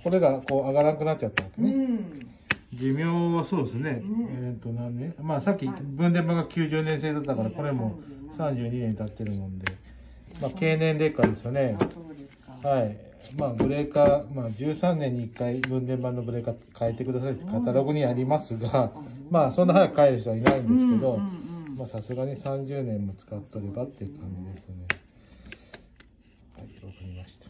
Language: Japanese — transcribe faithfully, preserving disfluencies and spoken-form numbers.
これがこう上がらなくなっちゃったわけね。 うん、 寿命はそうですね。うん、えっと何年？まあさっき分電盤がきゅうじゅうねん製だったから、これもさんじゅうにねん経ってるもんで、まあ経年劣化ですよね。はい。まあブレーカー、まあじゅうさんねんにいっかい分電盤のブレーカー変えてくださいってカタログにありますが、まあそんな早く変える人はいないんですけど、まあさすがにさんじゅうねんも使っとればっていう感じですね。はい、わかりました。